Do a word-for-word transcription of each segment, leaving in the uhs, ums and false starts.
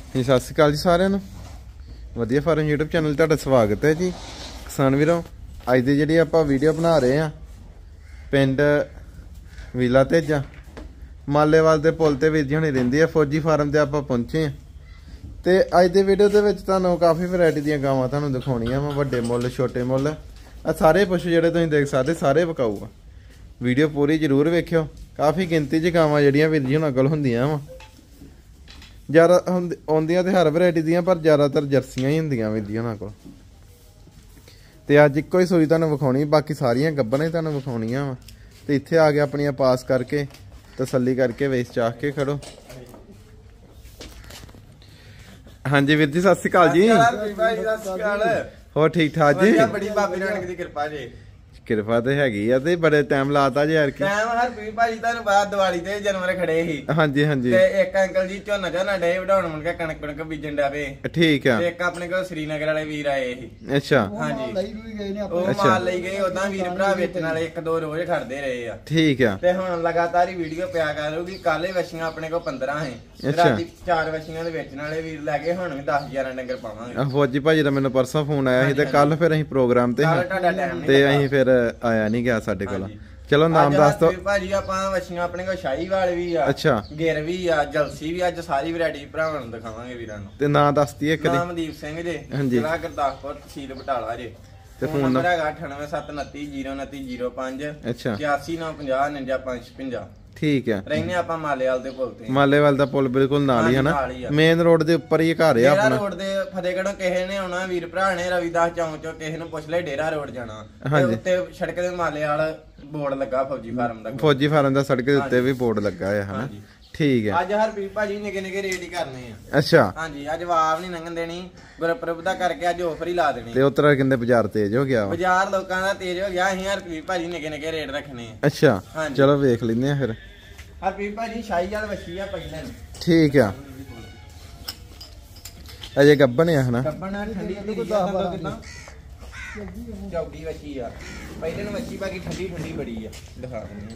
जी सत श्री अकाल जी सारिਆਂ ਨੂੰ ਵਧੀਆ ਫਾਰਮ यूट्यूब चैनल ਤੁਹਾਡਾ ਸਵਾਗਤ ਹੈ ਜੀ ਕਿਸਾਨ ਵੀਰੋ। ਅੱਜ ਦੀ ਜਿਹੜੀ ਆਪਾਂ ਵੀਡੀਓ ਬਣਾ ਰਹੇ ਆ ਪਿੰਡ ਵੀਲਾ ਤੇਜਾ ਮਾਲੇਵਾਲ ਦੇ ਪੁਲ ਤੇ ਵੀਰ ਜੀ ਹੁਣੀ ਰਹਿੰਦੀ ਆ ਫੌਜੀ ਫਾਰਮ ਤੇ ਆਪਾਂ ਪਹੁੰਚੇ ਆ ਤੇ ਅੱਜ ਦੀ ਵੀਡੀਓ ਦੇ ਵਿੱਚ ਤੁਹਾਨੂੰ ਕਾਫੀ ਵੈਰਾਈਟੀ ਦੀਆਂ ਗਾਵਾਂ ਤੁਹਾਨੂੰ ਦਿਖਾਉਣੀਆਂ ਵਾ ਵੱਡੇ ਮੁੱਲ ਛੋਟੇ ਮੁੱਲ ਆ ਸਾਰੇ ਪਸ਼ੂ ਜਿਹੜੇ ਤੁਸੀਂ ਦੇਖ ਸਕਦੇ ਸਾਰੇ ਵਿਕਾਊ ਆ। ਵੀਡੀਓ ਪੂਰੀ ਜ਼ਰੂਰ ਵੇਖਿਓ। ਕਾਫੀ ਗਿਣਤੀ 'ਚ ਗਾਵਾਂ ਜਿਹੜੀਆਂ ਵੀਰ ਜੀ ਹੁਣਾਂ ਕੋਲ ਹੁੰਦੀਆਂ ਵਾ ਜ਼ਿਆਦਾ ਆਉਂਦੀਆਂ ਤੇ ਹਰ ਵੈਰਾਈਟੀ ਦੀਆਂ ਪਰ ਜ਼ਿਆਦਾਤਰ ਜਰਸੀਆਂ ਹੀ ਹੁੰਦੀਆਂ ਵੀਰ ਜੀ ਉਹਨਾਂ ਕੋਲ। ਤੇ ਅੱਜ ਇੱਕੋ ਹੀ ਸੂਈ ਤੁਹਾਨੂੰ ਵਿਖਾਉਣੀ ਬਾਕੀ ਸਾਰੀਆਂ ਗੱਭਣਾਂ ਹੀ ਤੁਹਾਨੂੰ ਵਿਖਾਉਣੀਆਂ ਵਾ ਤੇ ਇੱਥੇ ਆ ਕੇ ਆਪਣੀਆਂ ਪਾਸ ਕਰਕੇ ਤਸੱਲੀ ਕਰਕੇ ਵੇਚ ਚਾਹ ਕੇ ਖੜੋ। ਹਾਂਜੀ ਵੀਰ ਜੀ ਸਤਿ ਸ਼੍ਰੀ ਅਕਾਲ ਜੀ। ਹੋਰ ਠੀਕ ਠਾਕ ਜੀ? ਬੜੀ ਬਾਬੇ ਨਾਨਕ ਦੀ ਕਿਰਪਾ ਜੀ। ਕਿਰਪਾ ਤੇ ਹੈਗੀ ਆ ਤੇ ਬੜੇ ਟਾਈਮ ਲਾਤਾ ਜੀ ਯਾਰ। ਟਾਈਮ ਹਰਪ੍ਰੀਤ ਭਾਜੀ ਤੁਹਾਨੂੰ ਬਾਅਦ ਦੀਵਾਲੀ ਤੇ ਜਨਵਰ ਖੜੇ ਸੀ। ਹਾਂਜੀ ਹਾਂਜੀ। ਤੇ ਇੱਕ ਅੰਕਲ ਜੀ ਝੋਨਾ ਝੋਨਾ ਡੇ ਵਢਾਉਣ ਮੁੜ ਕੇ ਕਣਕ ਕਣਕ ਬੀਜਣ ਡਾਵੇ। ਠੀਕ ਆ। ਤੇ ਇੱਕ ਆਪਣੇ ਕੋਲ ਸ੍ਰੀਨਗਰ ਵਾਲੇ ਵੀਰ ਆਏ ਸੀ। ਅੱਛਾ ਹਾਂਜੀ ਉਹ ਮਾਲ ਲਈ ਗਏ ਉਦਾਂ ਵੀਰ ਭਰਾ ਵੇਚਣ ਵਾਲੇ ਇੱਕ ਦੋ ਰੋਜ਼ ਖੜਦੇ ਰਹੇ ਆ। ਠੀਕ ਆ। ਤੇ ਹੁਣ ਲਗਾਤਾਰ ਹੀ ਵੀਡੀਓ ਪਿਆ ਕਰੂਗੀ। ਕੱਲ ਹੀ ਵਛੀਆਂ ਆਪਣੇ ਕੋਲ ਪੰਦਰਾਂ ਹੈ ਰਾਤੀ ਚਾਰ ਵਛੀਆਂ ਦੇ ਵੇਚਣ ਵਾਲੇ ਵੀਰ ਲੈ ਕੇ ਹੁਣ ਵੀ ਦਸ ਗਿਆਰਾਂ ਡੰਗਰ ਪਾਵਾਂਗੇ। ਫੌਜੀ ਭਾਜੀ ਦਾ ਮੈਨੂੰ ਪਰਸੋਂ ਫੋਨ ਆਇਆ ਸੀ ਤੇ ਕੱਲ ਫਿਰ ਅਸੀਂ ਪ੍ਰੋਗਰਾਮ ਤੇ ਤੇ ਅਸੀਂ ਫਿਰ ਆਇਆ ਨਹੀਂ ਗਿਆ ਸਾਡੇ ਕੋਲ। ਚਲੋ ਨਾਮ ਦੱਸ ਦੋ ਭਾਜੀ। ਆਪਾਂ ਵਛੀਆਂ ਆਪਣੇ ਕੋਲ ਸ਼ਾਹੀਵਾਲ ਵੀ ਆ, ਅੱਛਾ ਗਿਰ ਵੀ ਆ, ਜਲਸੀ ਵੀ। ਅੱਜ ਸਾਰੀ ਵੈਰਾਈਟੀ ਭਰਾਵਾਂ ਨੂੰ ਦਿਖਾਵਾਂਗੇ ਵੀਰਾਂ ਨੂੰ। ਤੇ ਨਾਂ ਦੱਸ ਦਈਏ ਇੱਕ ਦੇ। ਨਾਮਦੀਪ ਸਿੰਘ ਜੇ, ਜ਼ਿਲ੍ਹਾ ਗੁਰਦਾਸਪੁਰ, ਤਹਿਸੀਲ ਬਟਾਲਾ ਜੇ। ਤੇ ਫੋਨ ਨੰਬਰ ਹੈਗਾ ਅਠਾਨਵੇਂ ਸੱਤ ਉਨੱਤੀ ਜ਼ੀਰੋ ਉਨੱਤੀ ਜ਼ੀਰੋ ਪੰਜ, ਅੱਛਾ ਇਕਿਆਸੀ ਨੌ ਪੰਜਾਹ ਉਣੰਜਾ ਪੰਜ ਸੌ ਪੰਜਾਹ। ਠੀਕ ਆ। ਰਹਿੰਦੇ ਆਪਾਂ ਮਾਲੇਵਾਲ ਦੇ ਪੁਲ ਤੇ। ਮਾਲੇਵਾਲ ਦਾ ਪੁਲ ਬਿਲਕੁਲ ਨਾਲ ਹੀ ਹੈ ਨਾ, ਮੇਨ ਰੋਡ ਦੇ ਉੱਪਰ ਹੀ ਘਰ ਆ ਆਪਣਾ। ਰੋਡ ਦੇ ਫਤਿਹਗੜ੍ਹੋਂ ਕਿਸੇ ਨੇ ਆਉਣਾ ਵੀਰ ਭਰਾ ਨੇ ਰਵੀਦਾਸ ਚੌਂਕ ਚੋਂ ਕਿਸੇ ਨੂੰ ਪੁੱਛ ਲੈ ਡੇਰਾ ਰੋਡ ਜਾਣਾ ਤੇ ਉੱਤੇ ਸੜਕ ਦੇ ਮਾਲੇਵਾਲ ਬੋਰਡ ਲੱਗਾ ਫੌਜੀ ਫਾਰਮ ਦਾ। ਫੌਜੀ ਫਾਰਮ ਦਾ ਸੜਕ ਦੇ ਉੱਤੇ ਵੀ ਬੋਰਡ ਲੱਗਾ ਹੈ ਹਨਾ। ਠੀਕ ਹੈ। ਅੱਜ ਹਰਪ੍ਰੀਤ ਭਾਜੀ ਨਿੱਕੇ ਨਿੱਕੇ ਰੇਟ ਹੀ ਕਰਨੇ ਆ। ਅੱਛਾ ਹਾਂਜੀ ਅੱਜ ਵਾਵ ਨਹੀਂ ਲੰਘਣ ਦੇਣੀ। ਗੁਰਪੁਰਬ ਦਾ ਕਰਕੇ ਅੱਜ ਆਫਰ ਹੀ ਲਾ ਦੇਣੀ। ਤੇ ਉਤਰਾ ਕਹਿੰਦੇ ਬਾਜ਼ਾਰ ਤੇਜ਼ ਹੋ ਗਿਆ। ਬਾਜ਼ਾਰ ਲੋਕਾਂ ਦਾ ਤੇਜ਼ ਹੋ ਗਿਆ। ਅਸੀਂ ਹਰਪ੍ਰੀਤ ਭਾਜੀ ਨਿੱਕੇ ਨਿੱਕੇ ਰੇਟ ਰੱਖਣੇ ਆ। ਅੱਛਾ ਚਲੋ ਵੇਖ ਲੈਂਦੇ ਆ ਫਿਰ। ਹਰਪ੍ਰੀਤ ਭਾਜੀ ਸ਼ਾਹੀਵਾਲ ਵਛੀ ਆ ਪਹਿਲਾਂ। ਠੀਕ ਆ। ਅਜੇ ਗੱਬਣ ਆ ਹਨਾ। ਗੱਬਣ ਆ ਠੰਡੀ ਧੀਰੀ ਆ ਤਾਂ ਕਿਦਾਂ ਚੌਗੀ ਵਛੀ ਆ ਪਹਿਲੇ ਨੂੰ ਵਛੀ ਬਾਕੀ ਠੰਡੀ ਠੰਡੀ ਬੜੀ ਆ। ਦਿਖਾ ਦਿੰਦੇ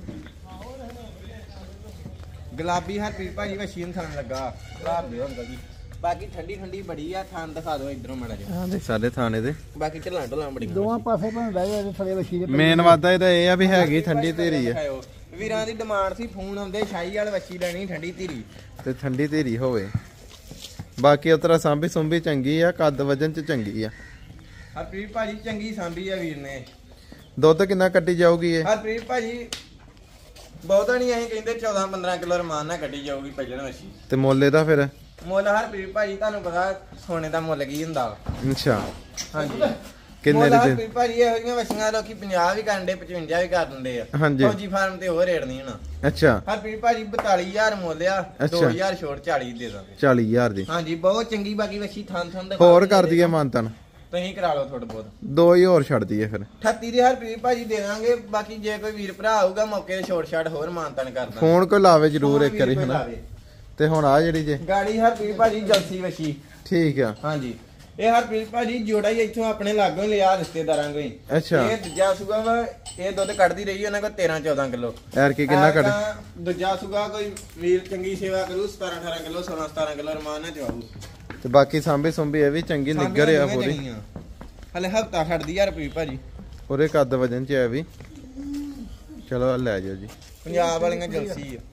ਗੁਲਾਬੀ ਹਰਪ੍ਰੀਤ ਭਾਜੀ ਵਛੀ ਨੂੰ ਥਣ ਲੱਗਾ ਘਰ ਦੇ ਹੁੰਦਾ ਜੀ। ਬਾਕੀ ਠੰਡੀ ਠੰਡੀ ਬੜੀ ਆ। ਥਾਂ ਦਿਖਾ ਦਿਓ ਇਧਰੋਂ ਮਾੜਾ ਜਿਹਾ ਸਾਡੇ ਥਾਣੇ ਦੇ। ਬਾਕੀ ਢਲਾਂ ਢਲਾਂ ਬੜੀ ਦੋਵਾਂ ਪਾਸੇ ਭਾਵੇਂ ਬਹਿ ਥਲੇ ਵਛੀ ਦੇ। ਮੇਨ ਵਾਦਾ ਇਹਦਾ ਇਹ ਆ ਵੀ ਹੈਗੀ ਠੰਡੀ ਧੀਰੀ ਆ। ਵੀਰਾਂ ਦੀ ਡਿਮਾਂਡ ਸੀ ਫੋਨ ਆਉਂਦੇ ਸ਼ਾਹੀਵਾਲ ਵਛੀ ਲੈਣੀ ਠੰਡੀ ਧੀਰੀ ਤੇ ਠੰਡੀ ਧੀਰੀ ਹੋਵੇ। ਬਾਕੀ ਉਤਰਾ ਸਾਂਭੀ ਸੁੰਭੀ ਚੰਗੀ ਆ, ਕੱਦ ਵਜਨ ਚ ਚੰਗੀ ਆ। ਹਰਪ੍ਰੀਤ ਭਾਜੀ ਚੰਗੀ ਸਾਂਭੀ ਆ ਵੀਰ ਨੇ। ਦੁੱਧ ਕਿੰਨਾ ਕੱਟੀ ਜਾਊਗੀ ਇਹ? ਹਰਪ੍ਰੀਤ ਭਾਜੀ ਬਹੁਤਾ ਨਹੀਂ ਅਸੀਂ ਕਹਿੰਦੇ ਚੌਦਾਂ ਪੰਦਰਾਂ ਕਿਲੋ ਰਮਾਨ ਨਾਲ ਕੱਢੀ ਜਾਊਗੀ ਪਹਿਲਾਂ ਵਛੀ। ਤੇ ਮੁੱਲ ਇਹਦਾ ਫਿਰ? ਮੁੱਲ ਹਰਪ੍ਰੀਤ ਭਾਜੀ ਤੁਹਾਨੂੰ ਪਤਾ ਸੋਨੇ ਦਾ ਮੁੱਲ ਕੀ ਹੁੰਦਾ। ਅੱਛਾ ਹਾਂਜੀ ਕਿੰਨੇ ਦੇ? ਹਰਪ੍ਰੀਤ ਭਾਜੀ ਇਹੋ ਜਿਹੀਆਂ ਵਛੀਆਂ ਲੋਕੀ ਪੰਜਾਹ ਵੀ ਕਰਨ ਦੇ ਪਚਵੰਜਾ ਵੀ ਕਰ ਦਿੰਦੇ ਆ। ਹਾਂਜੀ ਫੌਜੀ ਫਾਰਮ ਤੇ ਉਹ ਰੇਟ ਨਹੀਂ ਹੋਣਾ। ਅੱਛਾ ਹਰਪ੍ਰੀਤ ਭਾਜੀ ਬਤਾਲੀ ਹਜ਼ਾਰ ਮੁੱਲ ਆ। ਦੋ ਹਜ਼ਾਰ ਛੋੜ ਚਾਲੀ ਦੇ ਦਾਂਗੇ। ਚਾਲੀ ਹਜ਼ਾਰ ਦੀ। ਹਾਂਜੀ ਬਹੁਤ ਚੰਗੀ। ਬਾਕੀ ਵਛੀ ਥਾਂ ਥਾਂ ਦੇ ਹੋਰ ਕਰ ਦਈਏ ਮਾਨਤਨ? ਤੁਸੀਂ ਕਰਾ ਲਓ ਥੋੜਾ ਬਹੁਤ। ਦੋ ਹੀ ਹੋਰ ਛੱਡ ਦਈਏ ਫਿਰ। ਅਠੱਤੀ ਦੇ ਹਰਪ੍ਰੀਤ ਭਾਜੀ ਦੇ ਦਾਂਗੇ। ਬਾਕੀ ਜੇ ਕੋਈ ਵੀਰ ਭਰਾ ਆਊਗਾ ਮੌਕੇ ਤੇ ਛੋਟ ਛਾਟ ਹੋਰ ਮਾਨਤਨ ਕਰ ਦਾਂਗੇ। ਫੋਨ ਕੋਈ ਲਾਵੇ ਜਰੂਰ ਇੱਕ ਵਾਰੀ ਹਨਾ। ਤੇ ਹੁਣ ਆ ਜਿਹੜੀ ਜੇ ਗਾੜੀ ਹਰਪ੍ਰੀਤ ਭਾਜੀ ਜਲਸੀ ਵਛੀ। ਠੀਕ ਆ। ਹਾਂਜੀ ਇਹ ਹਰਪ੍ਰੀਤ ਭਾਜੀ ਜੋੜਾ ਹੀ ਇੱਥੋਂ ਆਪਣੇ ਲਾਗੋਂ ਲਿਆ ਰਿਸ਼ਤੇਦਾਰਾਂ ਕੋਈ। ਅੱਛਾ ਇਹ ਦੂਜਾ ਸੁਗਾ ਵਾ ਇਹ ਦੁੱਧ ਕੱਢਦੀ ਰਹੀ ਉਹਨਾਂ ਕੋਲ ਤੇਰਾਂ ਚੌਦਾਂ ਕਿਲੋ। ਯਾਰ ਕੀ ਕਿੰਨਾ ਕੱਢ? ਦੂਜਾ ਸੁਗਾ ਕੋਈ ਵੀਰ ਚੰਗੀ ਸੇਵਾ ਕਰੂ ਸਤਾਰਾਂ ਅਠਾਰਾਂ ਕਿਲੋ ਸੋਲਾਂ ਸਤਾਰਾਂ ਕਿਲੋ ਰਮਾਨ ਨਾਲ ਚਵਾਊ। ਤੇ ਬਾਕੀ ਸਾਂਭੀ ਸੁੰਭੀ ਇਹ ਵੀ ਚੰਗੀ ਨਿੱਗਰ ਆ ਪੂਰੀ। ਹਲੇ ਹਫਤਾ ਛੱਡਦੀ ਆ ਹਰਪ੍ਰੀਤ ਭਾਜੀ। ਉਹਦੇ ਕੱਦ ਵਜਨ ਚ ਆ ਵੀ। ਚਲੋ ਲੈ ਜਾਓ ਜੀ। ਪੰਜਾਬ ਵਾਲੀਆਂ ਜਲਸੀ ਆ।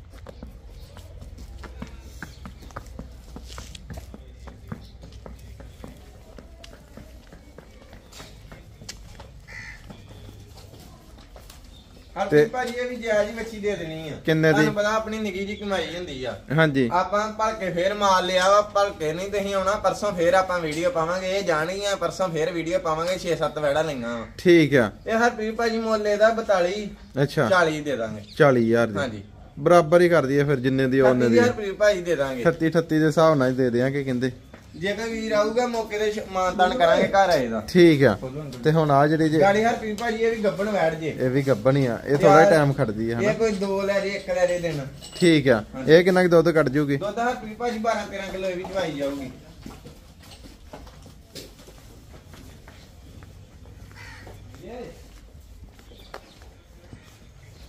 ਹਰਪ੍ਰੀਤ ਭਾਜੀ ਇਹ ਵੀ ਜਾਇਜ਼ ਵੱਛੀ ਦੇ ਦੇਣੀ ਆ। ਕਿੰਨੇ ਦੀ? ਤੁਹਾਨੂੰ ਪਤਾ ਆਪਣੀ ਨਿੱਕੀ ਜੀ ਕਮਾਈ ਹੁੰਦੀ ਆ। ਹਾਂਜੀ ਆਪਾਂ ਭਲਕੇ ਫੇਰ ਮਾਲ ਲਿਆ ਵਾ। ਭਲਕੇ ਨਹੀਂ ਤੁਸੀਂ ਆਉਣਾ ਪਰਸੋਂ ਫੇਰ ਆਪਾਂ ਵੀਡੀਓ ਪਾਵਾਂਗੇ। ਇਹ ਜਾਣਗੀਆਂ ਪਰਸੋਂ ਫੇਰ ਵੀਡੀਓ ਪਾਵਾਂਗੇ। ਛੇ ਸੱਤ ਵੈੜਾ ਲਈਆਂ ਵਾ। ਠੀਕ ਆ। ਇਹ ਹਰਪ੍ਰੀਤ ਭਾਜੀ ਮੁੱਲ ਇਹਦਾ ਬਤਾਲੀ। ਅੱਛਾ ਚਾਲੀ ਦੇ ਦਾਂਗੇ। ਚਾਲੀ ਹਜ਼ਾਰ ਦੀ। ਹਾਂਜੀ ਬਰਾਬਰ ਹੀ ਕਰ ਦਈਏ ਫਿਰ ਜਿੰਨੇ ਦੀ ਉਹਨੇ ਦੀ। ਹਰਪ੍ਰੀਤ ਭਾਜੀ ਦੇ ਦਾਂਗੇ ਅਠੱਤੀ ਅਠੱਤੀ ਦੇ ਹਿਸਾਬ ਨਾਲ ਹੀ ਦੇ ਦਿਆਂਗੇ ਕਹਿੰਦੇ। ਜੇ ਕੋਈ ਵੀਰ ਆਊਗਾ ਮੌਕੇ ਤੇ ਮਾਨਤਾਨ ਕਰਾਂਗੇ ਘਰ ਆਏ ਦਾ। ਠੀਕ ਆ। ਤੇ ਹੁਣ ਆ ਜਿਹੜੀ ਜੇ ਗਾੜੀ ਹਰਪ੍ਰੀਤ ਭਾਜੀ ਇਹ ਵੀ ਗੱਬਣ ਵੈੜ ਜੇ। ਇਹ ਵੀ ਗੱਬਣ ਹੀ ਆ। ਇਹ ਥੋੜਾ ਟਾਈਮ ਖੜਦੀ ਆ ਹਨਾ। ਇਹ ਕੋਈ ਦੋ ਲੈ ਜੇ ਇੱਕ ਲੈ ਜੇ ਦਿਨ। ਠੀਕ ਆ। ਇਹ ਕਿੰਨਾ ਕੁ ਦੁੱਧ ਕੱਢ ਜੂਗੀ? ਦੁੱਧ ਹਰਪ੍ਰੀਤ ਭਾਜੀ ਬਾਰਾਂ ਤੇਰਾਂ ਕਿਲੋ ਇਹ ਵੀ ਚਵਾਈ ਜਾਊਗੀ।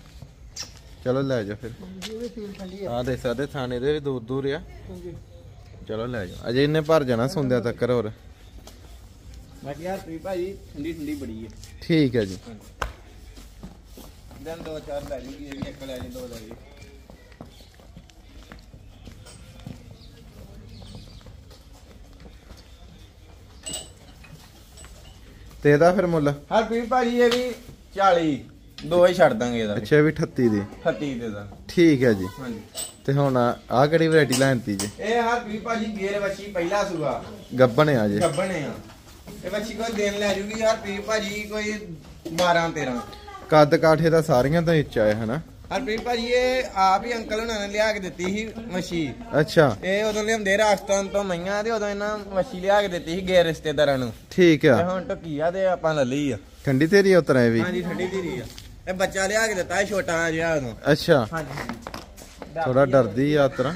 ਚਲੋ ਲੈ ਜਾ ਫਿਰ। ਆ ਦੇਖ ਸਕਦੇ ਥਾਣੇ ਦੇ ਵੀ ਦੂਰ ਦੂਰ ਆ। ਚਲੋ ਲੈ ਜਾਓ ਅਜੇ ਇਹਨੇ ਭਰ ਜਾਣਾ ਸੁੰਦਿਆ ਤੱਕਰ ਹੋਰ ਬਾਕੀ ਯਾਰ ਤੁਸੀਂ ਭਾਜੀ ਠੰਡੀ ਠੰਡੀ ਬੜੀ ਹੈ ਠੀਕ ਹੈ ਜੀ ਦਿਨ ਦੋ ਚਾਰ ਲੈ ਜੂਗੀ ਇਹ ਵੀ ਇੱਕ ਲੈ ਜੀ ਦੋ ਲੈ ਜੀ ਤੇ ਇਹਦਾ ਫਿਰ ਮੁੱਲ ਹਰਪ੍ਰੀਤ ਭਾਜੀ ਇਹ ਵੀ ਚਾਲੀ ਦੋ ਹੀ ਛੱਡ ਦਾਂਗੇ ਇਹਦਾ ਅੱਛਾ ਵੀ ਅਠੱਤੀ ਦੀ ਅਠੱਤੀ ਦੇ ਦਾ ਠੀਕ ਹੈ ਜੀ ਹਾਂਜੀ ਤੇ ਹੁਣ ਆਹ ਕਿਹੜੀ ਵੈਰਾਈਟੀ ਲੈਣਤੀ ਜੀ ਇਹ ਹਰਪ੍ਰੀਤ ਭਾਜੀ ਗੇਰ ਵੱਛੀ ਪਹਿਲਾ ਸੂਆ ਗੱਬਣ ਆ ਜੀ ਗੱਬਣ ਆ ਇਹ ਵੱਛੀ ਕੋਈ ਦਿਨ ਲੈ ਜੂਗੀ ਹਰਪ੍ਰੀਤ ਭਾਜੀ ਕੋਈ ਬਾਰਾਂ ਤੇਰਾਂ ਕੱਦ ਕਾਠੇ ਦਾ ਸਾਰੀਆਂ ਤਾਂ ਇੱਚਾ ਹੈ ਹਨਾ ਹਰਪ੍ਰੀਤ ਭਾਜੀ ਇਹ ਆਪ ਹੀ ਅੰਕਲ ਹੁਣਾਂ ਨੇ ਲਿਆ ਕੇ ਦਿੱਤੀ ਸੀ ਵੱਛੀ ਅੱਛਾ ਇਹ ਉਦੋਂ ਲਿਆਉਂਦੇ ਰਾਜਸਥਾਨ ਤੋਂ ਮਈਆਂ ਤੇ ਉਦੋਂ ਇਹਨਾਂ ਵੱਛੀ ਲਿਆ ਕੇ ਦਿੱਤੀ ਸੀ ਗੇਰ ਰਿਸ਼ਤੇਦਾਰਾਂ ਨੂੰ ਠੀਕ ਤੇ ਆ ਹੁਣ ਟਕੀਆ ਤੇ ਆਪਾਂ ਲੈ ਲਈ ਆ ਠੰਡੀ ਤੇਰੀ ਉਤਰਾ ਇਹ ਵੀ ਹਾਂਜੀ ਠੰਡੀ ਧੀਰੀ ਆ ਇਹ ਬੱਚਾ ਲਿਆ ਕੇ ਦਿੱਤਾ ਛੋਟਾ ਜਿਹਾ ਉਦੋਂ ਅੱਛਾ ਹਾਂਜੀ ਥੋੜਾ ਡਰਦੀ ਆ ਉਤਰਾ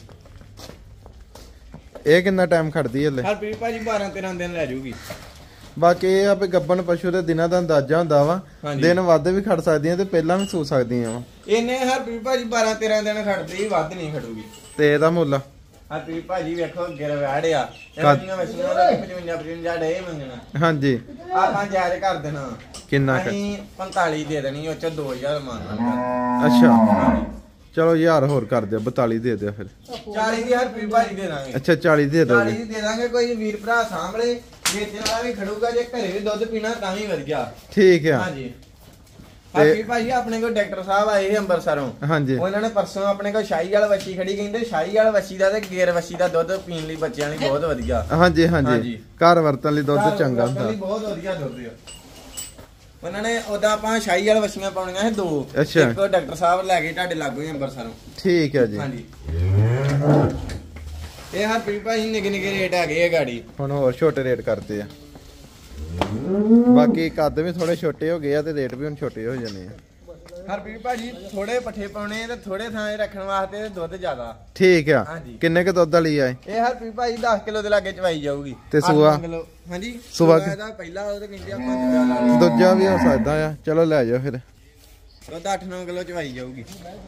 ਇਹ ਕਿੰਨਾ ਟਾਈਮ ਖੜਦੀ ਹਲੇ ਹਰਪ੍ਰੀਤ ਭਾਜੀ ਬਾਰਾਂ ਤੇਰਾਂ ਦਿਨ ਲੈ ਜੂਗੀ ਬਾਕੀ ਇਹ ਆ ਵੀ ਗੱਬਣ ਪਸ਼ੂ ਦੇ ਦਿਨਾਂ ਦਾ ਅੰਦਾਜ਼ਾ ਹੁੰਦਾ ਵਾ ਹਾਂਜੀ। ਦਿਨ ਵੱਧ ਵੀ ਖੜ ਸਕਦੀਆਂ ਤੇ ਪਹਿਲਾਂ ਵੀ ਸੂ ਸਕਦੀਆਂ ਵਾ ਇਹਨੇ ਹਰਪ੍ਰੀਤ ਭਾਜੀ ਬਾਰਾਂ ਤੇਰਾਂ ਦਿਨ ਖੜਦੇ ਹੀ ਵੱਧ ਨਹੀਂ ਖੜੂਗੀ ਤੇ ਇਹਦਾ ਮੁੱਲ ਹਰਪ੍ਰੀਤ ਭਾਜੀ ਵੇਖੋ ਗਿਰ ਵੜਿਆ ਇਹਦੀਆਂ ਮਸ਼ੀਨਾਂ ਦਾ ਪਚਵੰਜਾ ਪਚਵੰਜਾ ਡੇ ਮੰਗਣਾ ਹਾਂਜੀ ਆਪਾਂ ਜਾਇਜ਼ ਕਰ ਦੇਣਾ ਕਿੰਨਾ ਕੁ? ਅਸੀਂ ਪੰਤਾਲੀ ਦੇ ਦੇਣੀ ਉਹ ਚ ਦੋ ਹਜ਼ਾਰ ਮੰਗਣਾ ਅੱਛਾ ਚਲੋ ਯਾਰ ਹੋਰ ਕਰ ਦਿਓ ਬਤਾਲੀ ਦੇ ਦਿਓ ਫਿਰ ਚਾਲੀ ਦੀ ਹਰਪ੍ਰੀਤ ਭਾਜੀ ਦੇ ਦਾਂਗੇ ਅੱਛਾ ਚਾਲੀ ਦੇ ਚਾਲੀ ਦੋਗੇ ਦੀ ਦੇ ਦਾਂਗੇ ਕੋਈ ਵੀਰ ਭਰਾ ਸਾਹਮਣੇ ਵੇਚਣ ਵਾਲਾ ਵੀ ਖੜੂਗਾ ਜੇ ਘਰੇ ਵੀ ਦੁੱਧ ਪੀਣਾ ਤਾਂ ਵੀ ਵਧੀਆ ਠੀਕ ਆ ਹਾਂਜੀ ਹਰਪ੍ਰੀਤ ਭਾਜੀ ਆਪਣੇ ਕੋਲ ਡਾਕਟਰ ਸਾਹਿਬ ਆਏ ਸੀ ਅੰਮ੍ਰਿਤਸਰੋਂ ਹਾਂਜੀ ਉਹਨਾਂ ਨੇ ਪਰਸੋਂ ਆਪਣੇ ਕੋਲ ਸ਼ਾਹੀ ਵਾਲਾ ਵੱਛੀ ਖੜੀ ਕਹਿੰਦੇ ਸ਼ਾਹੀ ਵਾਲਾ ਵੱਛੀ ਦਾ ਤੇ ਗੇਰ ਵੱਛੀ ਦਾ ਦੁੱਧ ਪੀਣ ਲਈ ਬੱਚਿਆਂ ਲਈ ਬਹੁਤ ਵਧੀਆ ਹਾਂਜੀ ਹਾਂਜੀ ਹਾਂਜੀ। ਘਰ ਵਰਤਣ ਲਈ ਦੁੱਧ ਘਰ ਚੰਗਾ ਵਰਤਣ ਲਈ ਹੁੰਦਾ ਬਹੁਤ ਵਧੀਆ ਦੁੱਧ ਆ ਉਹਨਾਂ ਨੇ ਉਹਦਾ ਆਪਾਂ ਸ਼ਾਹੀ ਵਾਲਾ ਵੱਛੀਆਂ ਪਾਉਣੀਆਂ ਸੀ ਦੋ ਅੱਛਾ। ਇੱਕ ਡਾਕਟਰ ਸਾਹਿਬ ਲੈ ਗਏ ਤੁਹਾਡੇ ਲਾਗੋਂ ਹੀ ਅੰਮ੍ਰਿਤਸਰੋਂ ਠੀਕ ਹੈ ਜੀ ਹਾਂਜੀ ਇਹ ਹਰਪ੍ਰੀਤ ਭਾਜੀ ਨਿੱਕੇ ਨਿੱਕੇ ਰੇਟ ਹੈਗੇ ਆ ਗਾੜੀ ਹੁਣ ਹੋਰ ਛੋਟੇ ਰੇਟ ਕਰਤੇ ਆ ਬਾਕੀ ਕੱਦ ਵੀ ਥੋੜੇ ਛੋਟੇ ਹੋ ਗਏ ਆ ਤੇ ਰੇਟ ਵੀ ਹੁਣ ਛੋਟੇ ਹੋ ਜਾਣੇ ਆ ਹਰਪ੍ਰੀਤ ਭਾਜੀ ਥੋੜੇ ਪੱਠੇ ਪਾਉਣੇ ਤੇ ਥੋੜੇ ਥਾਂ ਰੱਖਣ ਵਾਸਤੇ ਦੁੱਧ ਜ਼ਿਆਦਾ ਠੀਕ ਆ ਹਾਂਜੀ। ਕਿੰਨੇ ਕ ਦੁੱਧ ਵਾਲੀ ਆ ਇਹ? ਇਹ ਹਰਪ੍ਰੀਤ ਭਾਜੀ ਦਸ ਕਿਲੋ ਦੇ ਲਾਗੇ ਚਵਾਈ ਜਾਊਗੀ ਤੇ ਅੱਠ ਸੂਆ? ਕਿਲੋ ਹਾਂਜੀ ਸੂਆ ਸੂਆ ਇਹਦਾ ਪਹਿਲਾ ਉਹ ਤੇ ਕਹਿੰਦੇ ਆਪਾਂ ਦੂਜਾ ਲਾ ਲਈ ਦੂਜਾ ਵੀ ਹੋ ਸਕਦਾ ਆ ਚਲੋ ਲੈ ਜਾਓ ਫਿਰ ਦੁੱਧ ਅੱਠ ਨੌ ਕਿਲੋ ਚਵਾਈ ਜਾਊਗੀ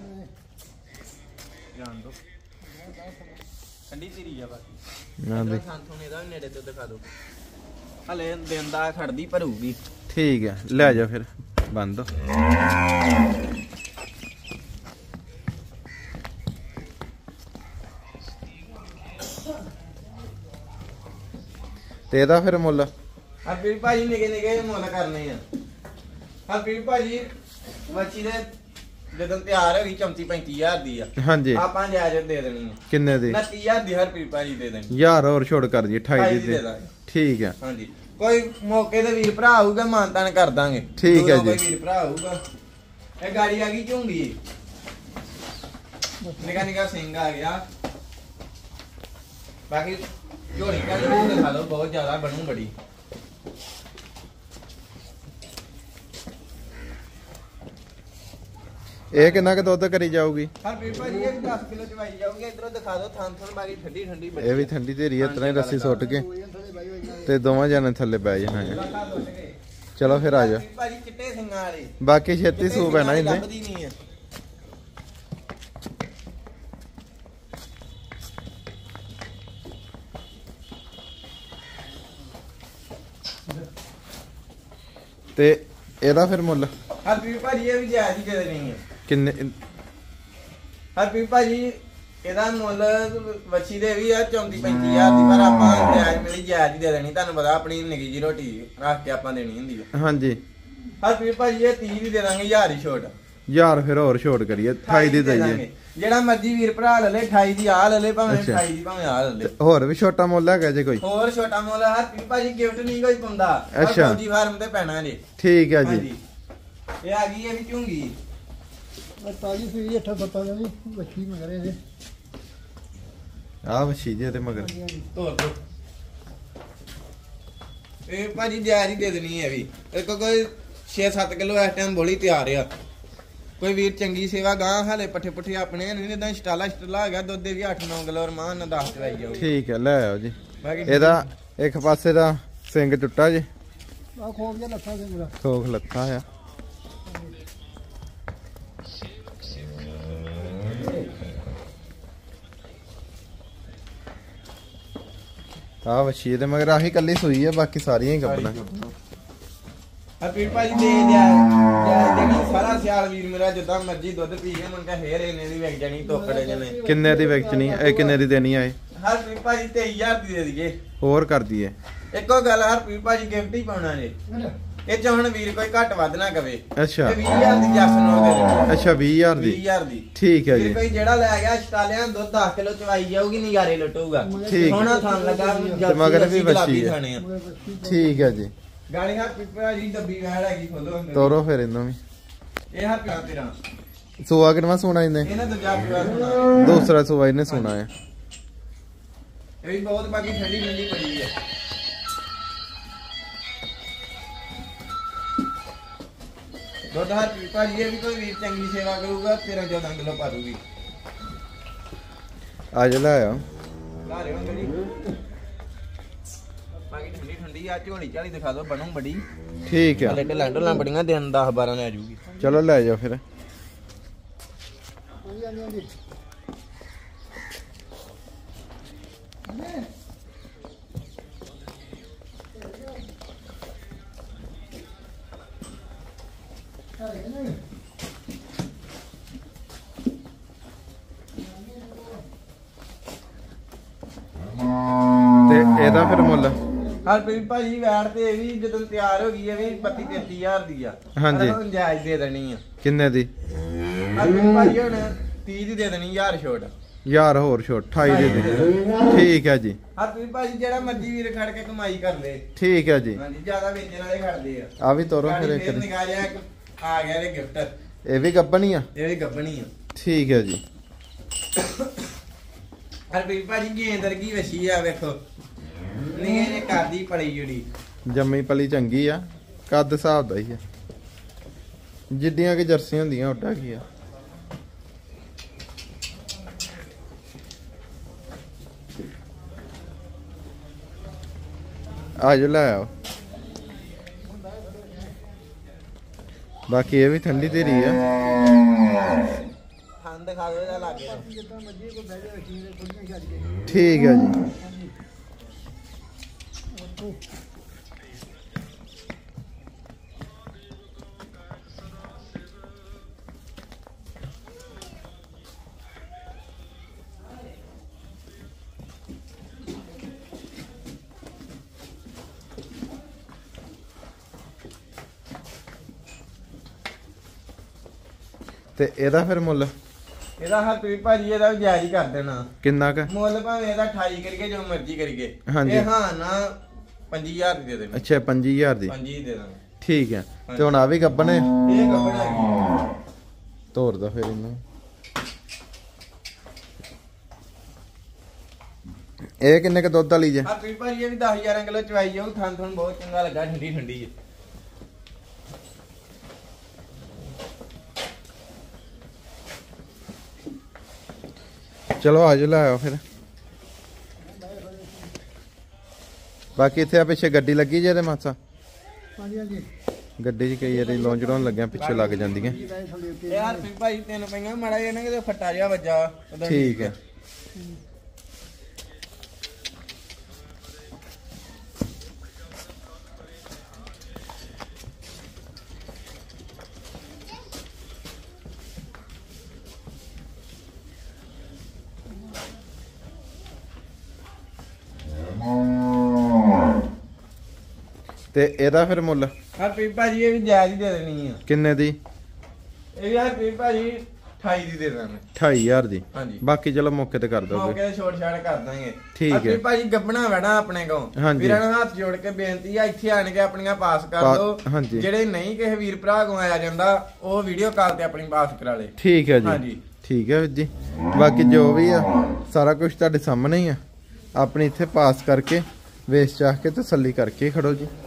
ਜਾਣ ਦੋ ਠੰਡੀ ਧੀਰੀ ਆ ਬਾਕੀ ਨਾ ਦੇ ਸੰਥੋਂ ਇਹਦਾ ਵੀ ਨੇੜੇ ਤੋਂ ਦਿਖਾ ਦਿਓ ਹਲੇ ਦਿਨ ਦਾ ਖੜਦੀ ਭਰੂਗੀ ਠੀਕ ਆ ਲੈ ਜਾਓ ਫਿਰ ਬੰਦ ਤੇ ਇਹਦਾ ਫਿਰ ਮੁੱਲ ਹਰਪ੍ਰੀਤ ਭਾਜੀ ਨਿੱਕੇ ਨਿੱਕੇ ਮੁੱਲ ਕਰਨੇ ਆ ਹਰਪ੍ਰੀਤ ਭਾਜੀ ਬੱਚੀ ਦੇ ਜਦੋਂ ਤਿਆਰ ਹੋ ਗਈ ਚੌਂਤੀ ਪੈਂਤੀ ਹਜ਼ਾਰ ਦੀ ਆ ਹਾਂਜੀ ਆਪਾਂ ਜਾਇਜ਼ ਦੇ ਦੇਣੀ ਆ ਕਿੰਨੇ ਦੀ ਉਨੱਤੀ ਹਜ਼ਾਰ ਦੀ ਹਰਪ੍ਰੀਤ ਭਾਜੀ ਦੇ ਦੇਣੀ ਯਾਰ ਹੋਰ ਛੋੜ ਕਰ ਜੀ ਅਠਾਈ ਦੀ ਅਠਾਈ ਦੀ ਦੇ ਦੇ ਦਾਂਗੇ। ਠੀਕ ਆ ਹਾਂਜੀ ਕੋਈ ਮੌਕੇ ਤੇ ਵੀਰ ਭਰਾ ਆਊਗਾ ਮਾਨਤਾਨ ਕਰ ਦਾਂਗੇ ਠੀਕ ਹੈ ਦੂਰੋਂ ਜੀ। ਕੋਈ ਵੀਰ ਭਰਾ ਆਊਗਾ ਇਹ ਗਾੜੀ ਆ ਗਈ ਝੁੰਗੀ ਨਿਕਾ ਨਿਕਾ ਸਿੰਘ ਆ ਗਿਆ ਬਾਕੀ ਝੋਲੀ ਕਾ ਵੀ ਦਿਖਾ ਲਓ ਬਹੁਤ ਜ਼ਿਆਦਾ ਬਣੂ ਬੜੀ ਇਹ ਕਿੰਨਾ ਕੁ ਦੁੱਧ ਕਰੀ ਜਾਊਗੀ ਹਰਪ੍ਰੀਤ ਭਾਜੀ ਇਹ ਵੀ ਦਸ ਕਿਲੋ ਚਵਾਈ ਜਾਊਗੀ ਇਧਰੋਂ ਦਿਖਾ ਦਿਓ ਥਾਂ ਥਾਂ ਬਾਕੀ ਠੰਡੀ ਠੰਡੀ ਬੜੀ ਇਹ ਵੀ ਠੰਡੀ ਧੀਰੀ ਇਸ ਤਰ੍ਹਾਂ ਹੀ ਰੱਸੀ ਸੁੱਟ ਕੇ ਤੇ ਦੋਵਾਂ ਜਣੇ ਥੱਲੇ ਬਹਿ ਜਾਣਾ ਹੈ ਚਲੋ ਫਿਰ ਆ ਜਾਓ ਹਰਪ੍ਰੀਤ ਭਾਜੀ ਚਿੱਟੇ ਸਿੰਘਾਂ ਵਾਲੇ ਬਾਕੀ ਛੇਤੀ ਸੂ ਪੈਣਾ ਇਹਨੇ ਲੱਭਦੀ ਨਹੀਂ ਹੈ ਤੇ ਇਹਦਾ ਫਿਰ ਮੁੱਲ ਹਰਪ੍ਰੀਤ ਭਾਜੀ ਇਹ ਵੀ ਜਾਇਜ਼ ਹੀ ਦੇ ਦੇਣੀ ਹੈ ਕਿੰਨੇ ਹਰਪ੍ਰੀਤ ਭਾਜੀ ਇਹਦਾ ਮੁੱਲ ਵੱਛੀ ਦੇ ਵੀ ਆ ਚੌਂਤੀ ਪੈਂਤੀ ਹਜ਼ਾਰ ਦੀ ਪਰ ਆਪਾਂ ਜਾਇਜ਼ ਮਿਲੀ ਜਾਇਜ਼ ਹੀ ਦੇ ਦੇਣੀ ਤੁਹਾਨੂੰ ਪਤਾ ਆਪਣੀ ਨਿੱਕੀ ਜੀ ਰੋਟੀ ਰੱਖ ਕੇ ਆਪਾਂ ਦੇਣੀ ਹੁੰਦੀ ਹੈ ਹਾਂਜੀ ਹਰਪ੍ਰੀਤ ਭਾਜੀ ਇਹ ਤੀਹ ਦੀ ਦੇ ਦਾਂਗੇ ਹਜ਼ਾਰ ਹੀ ਛੋਟ ਯਾਰ ਫਿਰ ਹੋਰ ਛੋਟ ਕਰੀਏ ਅਠਾਈ ਦੀ ਦਈਏ ਜਿਹੜਾ ਮਰਜੀ ਵੀਰ ਭਰਾ ਲੈ ਲੈ ਅਠਾਈ ਦੀ ਆ ਲੈ ਲੈ ਭਾਵੇਂ ਅੱਛਾ। ਅਠਾਈ ਦੀ ਭਾਵੇਂ ਆ ਲੈ ਲੈ ਤੇ ਹੋਰ ਵੀ ਛੋਟਾ ਮੁੱਲ ਹੈਗਾ ਜੇ ਕੋਈ ਹੋਰ ਛੋਟਾ ਮੁੱਲ ਹਰਪ੍ਰੀਤ ਭਾਜੀ ਗਿਫਟ ਨਹੀਂ ਕੋਈ ਪਾਉਂਦਾ ਅੱਛਾ। ਫੌਜੀ ਫਾਰਮ ਤੇ ਪੈਣਾ ਜੀ ਠੀਕ ਹੈ ਜੀ ਹਾਂਜੀ ਇਹ ਆ ਗਈ ਇਹ ਵੀ ਝੂੰਗੀ ਤਾਜੀ ਸੂਈ ਅੱਠ ਸੱਤਾਂ ਦੀ ਵੱਛੀ ਮਗਰੇ ਇਹਦੇ ਆਹ ਵਛੀ ਜੇ ਤੇ ਮਗਰ ਤੋਰ ਦੋ ਇਹ ਭਾਜੀ ਜਾਇਜ਼ ਹੀ ਦੇ ਦੇਣੀ ਹੈ ਵੀ ਇਹ ਕੋ ਕੋਈ ਛੇ ਸੱਤ ਕਿਲੋ ਇਸ ਟਾਈਮ ਬੋਲੀ ਤਿਆਰ ਆ ਕੋਈ ਵੀਰ ਚੰਗੀ ਸੇਵਾ ਗਾਂ ਹਾਲੇ ਪੱਠੇ ਪੁੱਠੇ ਆਪਣੇ ਨਹੀਂ ਇਦਾਂ ਸਟਾਲਾ ਸਟਾਲਾ ਹੈਗਾ ਦੁੱਧ ਦੇ ਵੀ ਅੱਠ ਨੌ ਕਿਲੋ ਰਮਾਨ ਨਾਲ ਦਸ ਚਵਾਈ ਜਾਊ ਠੀਕ ਹੈ ਲੈ ਆਓ ਜੀ ਬਾਕੀ ਇਹਦਾ ਇੱਕ ਪਾਸੇ ਦਾ ਸਿੰਘ ਟੁੱਟਾ ਜੇ ਆ ਖੋਲ ਕੇ ਲੱਥਾ ਸਿੰਘ ਦਾ ਖੋਖ ਲੱਥਾ ਆ ਆ ਵਛੀ ਤੇ ਮਗਰ ਆਹੀ ਕੱਲੀ ਸੂਈ ਆ, ਬਾਕੀ ਸਾਰੀਆਂ ਹੀ ਗੱਬਣਾ। ਹਰਪ੍ਰੀਤ ਭਾਜੀ ਦੇ ਜਾ ਜਿਹੜੀ ਸਾਰਾ ਸਿਆਲ ਵੀਰ ਮੇਰਾ ਜਿੱਦਾਂ ਮਰਜੀ ਦੁੱਧ ਪੀ ਕੇ ਮੁੰਡਾ ਫੇਰ ਇਹਨੇ ਦੀ ਵਿਕ ਜਾਣੀ ਟੋਕੜੇ ਜਨੇ। ਕਿੰਨੇ ਦੀ ਵੇਚਣੀ ਇਹ ਕਿੰਨੇ ਦੀ ਦੇਣੀ ਆ ਇਹ? ਹਰਪ੍ਰੀਤ ਭਾਜੀ ਤੇਈ ਹਜ਼ਾਰ ਦੀ ਦੇ ਦਈਏ। ਹੋਰ ਕਰ ਦਈਏ? ਇੱਕੋ ਗੱਲ ਹਰਪ੍ਰੀਤ ਭਾਜੀ ਗਿਫਟ ਹੀ ਪਾਉਣਾ ਜੇ, ਇਹ ਚ ਹੁਣ ਵੀਰ ਕੋਈ ਘੱਟ ਵੱਧ ਨਾ ਕਵੇ। ਅੱਛਾ ਵੀਹ ਹਜ਼ਾਰ ਦੀ ਜੱਸ ਨੂੰ ਦੇ ਦੇ। ਅੱਛਾ ਵੀਹ ਹਜ਼ਾਰ ਦੀ? ਵੀਹ ਹਜ਼ਾਰ ਦੀ ਠੀਕ ਹੈ ਜੀ। ਕੋਈ ਜਿਹੜਾ ਲੈ ਗਿਆ ਛਟਾਲਿਆਂ ਦੁੱਧ ਦਸ ਕਿਲੋ ਚਵਾਈ ਜਾਊਗੀ, ਨਜ਼ਾਰੇ ਲੁੱਟੂਗਾ। ਠੀਕ ਸੋਹਣਾ ਥਾਂ ਲੱਗਾ ਤੇ ਮਗਰ ਵੀ ਵੱਛੀ ਹੈ। ਖਾਣੇ ਆ। ਠੀਕ ਹੈ ਜੀ। ਗਾੜੀ ਹਰਪ੍ਰੀਤ ਭਾਜੀ ਡੱਬੀ ਵਹਿੜ ਹੈਗੀ ਖੋਲੋ ਤੋਰੋ ਫਿਰ ਇਹਨੂੰ ਵੀ। ਇਹ ਹਰਪ੍ਰੀਤ ਤੇਰਾ ਸੂਆ ਕਿੰਨਾ ਸੋਣਾ ਇਹਨੇ? ਇਹਨਾਂ ਦੂਜਾ ਪਿਆ ਦੂਸਰਾ ਸੂਆ ਇਹਨੇ ਸੋਣਾ ਹੈ। ਇਹ ਵੀ ਬਹੁਤ ਬਾਕੀ ਠੰਡੀ ਠੰਡੀ ਪਈ ਹੈ। ਦੁੱਧ ਹਰਪ੍ਰੀਤ ਭਾਜੀ ਇਹ ਵੀ ਕੋਈ ਵੀਰ ਚੰਗੀ ਸੇਵਾ ਕਰੂਗਾ ਤੇਰਾ ਚੌਦਾਂ ਕਿਲੋ ਪਾ ਦੂਗੀ। ਆ ਜਾ ਲੈ ਆ ਲਾ ਰਹੇ ਹੋ ਜਿਹੜੀ ਬਾਕੀ ਠੰਡੀ ਠੰਡੀ ਆ। ਝੋਲੀ ਝਾਲੀ ਦਿਖਾ ਦੋ ਬਣੂ ਬੜੀ। ਠੀਕ ਹੈ। ਹਲੇ ਢਿੱਲਾਂ ਢੁੱਲਾਂ ਬੜੀਆਂ ਦਿਨ ਦਸ ਬਾਰਾਂ ਲੈ ਜੂਗੀ। ਚਲੋ ਲੈ ਜਾਓ ਫਿਰ। ਤੇ ਇਹਦਾ ਫਿਰ ਮੁੱਲ? ਹਰਪ੍ਰੀਤ ਭਾਜੀ ਵੈੜ ਤੇ ਇਹ ਵੀ ਜਦੋਂ ਤਿਆਰ ਹੋ ਗਈ ਇਹ ਵੀ ਬੱਤੀ ਤੇਤੀ ਹਜ਼ਾਰ ਦੀ ਆ। ਹਾਂਜੀ ਜਾਇਜ਼ ਦੇ ਦੇਣੀ ਆ। ਕਿੰਨੇ ਦੀ? ਹਰਪ੍ਰੀਤ ਭਾਜੀ ਹੁਣ ਤੀਹ ਦੀ ਦੇ ਦੇਣੀ ਹਜ਼ਾਰ ਛੋਟ। ਯਾਰ ਹੋਰ ਛੋਟ ਅਠਾਈ ਦੇ ਦੇ। ਠੀਕ ਹੈ ਜੀ। ਹਰਪ੍ਰੀਤ ਭਾਜੀ ਜਿਹੜਾ ਮਰਜੀ ਵੀਰ ਖੜ ਕੇ ਕਮਾਈ ਕਰ ਲੇ। ਠੀਕ ਹੈ ਜੀ। ਹਾਂਜੀ ਜਿਆਦਾ ਵੇਚਣ ਵਾਲੇ ਖੜਦੇ ਆ। ਆ ਵੀ ਤੋਰੋ ਫਿਰ ਇੱਕ ਨਿਕਾਲ ਜਾ ਆ ਗਿਆ ਇਹ ਗਿਫਟ। ਇਹ ਵੀ ਗੱਬਣੀ ਆ? ਇਹ ਵੀ ਗੱਬਣੀ ਆ। ਠੀਕ ਹੈ ਜੀ। ਹਰਪ੍ਰੀਤ ਭਾਜੀ ਗੇਂਦ ਵਰਗੀ ਵਛੀ ਆ ਵੇਖੋ। ਨਹੀਂ ਇਹ ਕਰਦੀ ਪੜੀ ਜਿਹੜੀ ਜੰਮੀ ਪਲੀ ਚੰਗੀ ਆ। ਕੱਦ ਹਿਸਾਬ ਦਾ ਹੀ ਆ, ਜਿੱਡੀਆਂ ਕਿ ਜਰਸੀਆਂ ਹੁੰਦੀਆਂ ਓਡਾ ਕੀ ਆ। ਆ ਜੋ ਲੈ ਆਓ। ਬਾਕੀ ਇਹ ਵੀ ਠੰਡੀ ਧੀਰੀ ਆ। ਖਾਣ ਦਿਖਾ ਦਿਓ ਇਹਦਾ ਲਾਗੇ। ਠੀਕ ਹੈ ਜੀ। ਤੇ ਇਹਦਾ ਫਿਰ ਮੁੱਲ? ਇਹਦਾ ਹਰਪ੍ਰੀਤ ਭਾਜੀ ਇਹਦਾ ਵੀ ਜਾਇਜ਼ ਹੀ ਕਰ ਦੇਣਾ। ਕਿੰਨਾ ਕ ਮੁੱਲ ਭਾਵੇਂ ਇਹਦਾ ਅਠਾਈ ਕਰੀਏ ਜੋ ਮਰਜ਼ੀ ਕਰੀਏ। ਹਾਂਜੀ। ਇਹ ਹਾਂ ਨਾ ਪੰਜੀ ਹਜ਼ਾਰ ਦੀ ਦੇ ਦੇਣੀ। ਅੱਛਾ ਪੰਜੀ ਹਜ਼ਾਰ ਦੀ? ਪੰਜੀ ਦੇ ਦੇਣਾ। ਠੀਕ ਹੈ। ਤੇ ਹੁਣ ਆ ਵੀ ਗੱਬਣੇ? ਇਹ ਗੱਬਣ ਹੈਗੀ। ਤੋਰ ਦੋ ਫਿਰ ਇਹਨੂੰ। ਇਹ ਕਿੰਨੇ ਕ ਦੁੱਧ ਵਾਲੀ ਜੇ? ਹਰਪ੍ਰੀਤ ਭਾਜੀ ਇਹ ਵੀ ਦਸ ਹਜ਼ਾਰ ਕਿਲੋ ਚਵਾਈ ਜਾਊ। ਥਣ ਥਣ ਬਹੁਤ ਚੰਗਾ ਲੱਗਾ, ਠੰਡੀ ਠੰਡੀ ਹੈ। ਚਲੋ ਆ ਜਾ ਲੈ ਆਓ ਫਿਰ। ਬਾਕੀ ਇੱਥੇ ਆ ਪਿੱਛੇ ਗੱਡੀ ਲੱਗੀ ਜੇ ਇਹਦੇ ਮਾਸਾ? ਹਾਂਜੀ ਹਾਂਜੀ। ਗੱਡੀ 'ਚ ਕਈ ਵਾਰੀ ਲੌਂਜੜਾਂ ਲੱਗਿਆ ਪਿੱਛੇ ਲੱਗ ਜਾਂਦੀਆਂ। ਇਹ ਹਰਪ੍ਰੀਤ ਭਾਜੀ ਤਿੰਨ ਪਈਆਂ ਮਾੜਾ ਜਿਹਾ ਨਾ ਕਿਤੇ ਫੱਟਾ ਜਿਹਾ ਵੱਜਾ। ਠੀਕ ਹੈ। ਤੇ ਇਹਦਾ ਫਿਰ ਮੁੱਲ? ਹਰਪ੍ਰੀਤ ਭਾਜੀ ਇਹ ਵੀ ਜਾਇਜ਼ ਹੀ ਦੇ ਦੇਣੀ ਆ। ਕਿੰਨੇ ਦੀ? ਇਹ ਵੀ ਹਰਪ੍ਰੀਤ ਭਾਜੀ ਅਠਾਈ ਦੀ ਦੇ ਦਾਂਗੇ। ਅਠਾਈ ਹਜ਼ਾਰ ਦੀ? ਹਾਂਜੀ। ਬਾਕੀ ਚਲੋ ਮੌਕੇ ਤੇ ਕਰ ਦੋਗੇ। ਮੌਕੇ ਤੇ ਛੋਟ ਛਾੜ ਕਰ ਦਾਂਗੇ। ਠੀਕ ਹੈ। ਹਰਪ੍ਰੀਤ ਭਾਜੀ ਗੱਬਣਾ ਵੜਾ ਆਪਣੇ ਕੋਲ। ਹਾਂਜੀ। ਵੀਰਾਂ ਨੂੰ ਹੱਥ ਜੋੜ ਕੇ ਬੇਨਤੀ ਆ ਇੱਥੇ ਆਣ ਕੇ ਆਪਣੀਆਂ ਪਾਸ ਕਰ ਪਾ- ਦਿਓ। ਹਾਂਜੀ। ਜਿਹੜੇ ਨਹੀਂ ਕਿਸੇ ਵੀਰ ਭਰਾ ਕੋਲ ਆਇਆ ਜਾਂਦਾ ਉਹ ਵੀਡੀਓ ਕਾਲ ਤੇ ਆਪਣੀ ਪਾਸ ਕਰਾ ਲੇ। ਠੀਕ ਹੈ ਜੀ। ਹਾਂਜੀ। ਠੀਕ ਹੈ ਵੀਰ ਜੀ। ਬਾਕੀ ਜੋ ਵੀ ਆ ਸਾਰਾ ਕੁਝ ਤੁਹਾਡੇ ਸਾਹਮਣੇ ਹੀ ਆ। ਆਪਣੀ ਇੱਥੇ ਪਾਸ ਕਰਕੇ ਵੇਚ ਚਾਹ ਕੇ ਤਸੱਲੀ ਕਰਕੇ ਖੜੋ ਜੀ।